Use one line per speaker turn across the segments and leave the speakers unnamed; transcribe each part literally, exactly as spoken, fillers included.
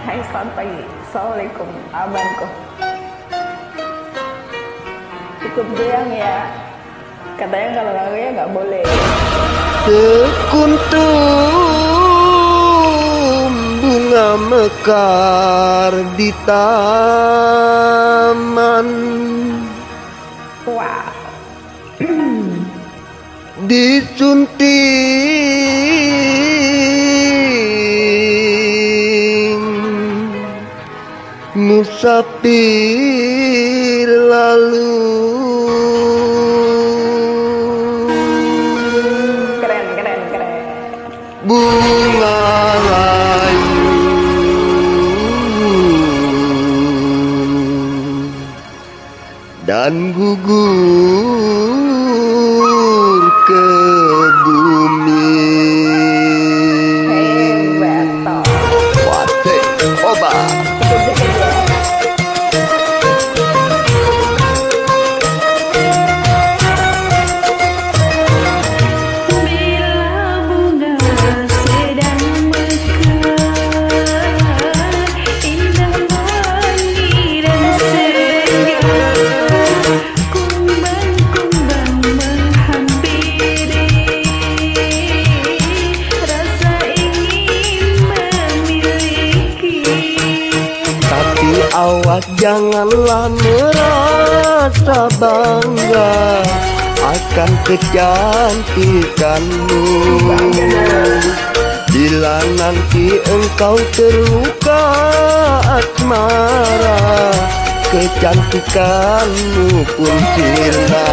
Hai, selamat pagi. Assalamualaikum, abangku. Ikut goyang ya. Katanya kalau nggak goyang nggak boleh.
Sekuntum bunga mekar di taman.
Wow.
Disunting musafir lalu.
Keren, keren, keren.
Bunga layu dan gugur ke bumi.
Hebat toh.
Wate oba. Awak janganlah merasa bangga akan kecantikanmu. Bila nanti engkau terluka asmara, kecantikanmu pun sirna.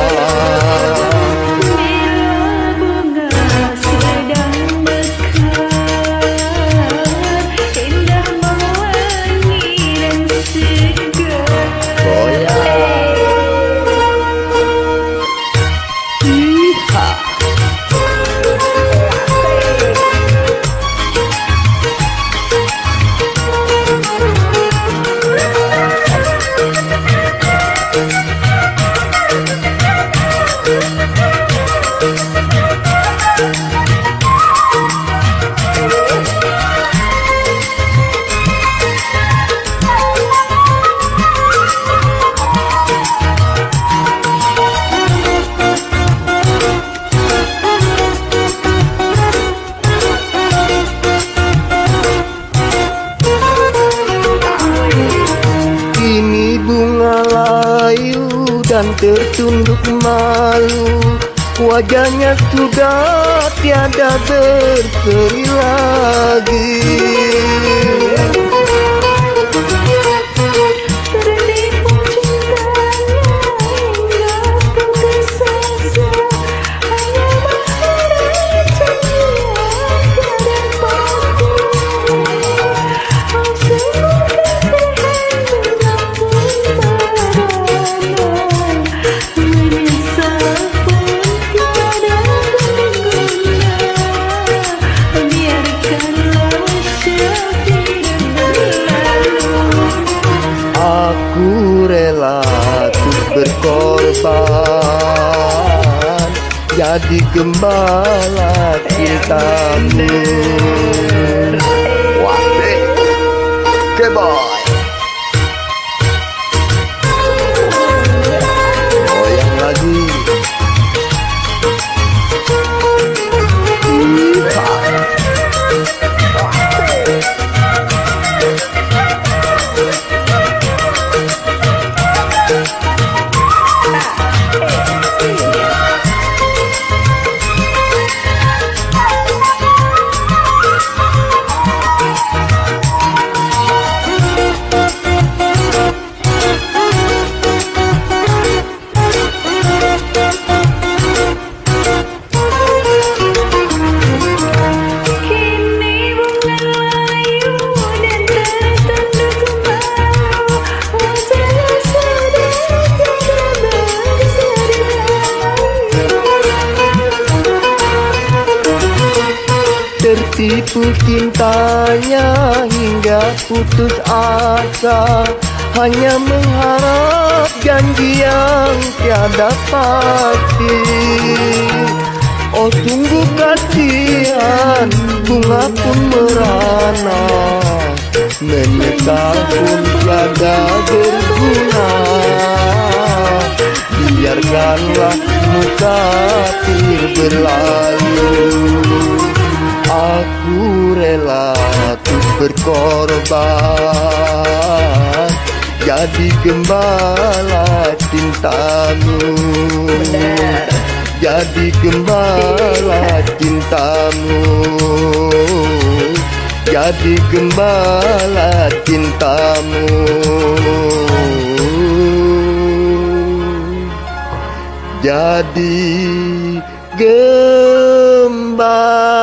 Dan tertunduk malu, wajahnya sudah tiada berseri lagi. Aku rela untuk berkorban jadi gembala cintamu. Wah, hey, okay boy. Goyang lagi. Tertipu cintanya hingga putus asa, hanya mengharap janji yang tiada pasti. Oh sungguh kasihan, bunga pun merana Menyesal pun tiada berguna. Biarkanlah musafir berlalu. Aku rela untuk berkorban, jadi gembala cintamu.
Benar.
Jadi gembala cintamu. Jadi gembala cintamu. Jadi gembala